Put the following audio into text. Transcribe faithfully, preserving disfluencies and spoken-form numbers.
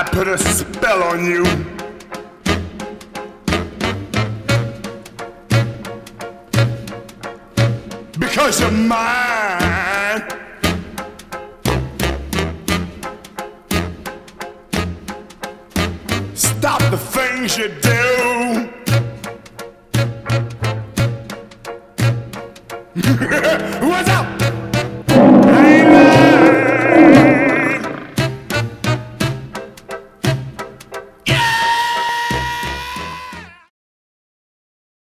put a spell on you. Because you're mine. Stop the things you do. What's up?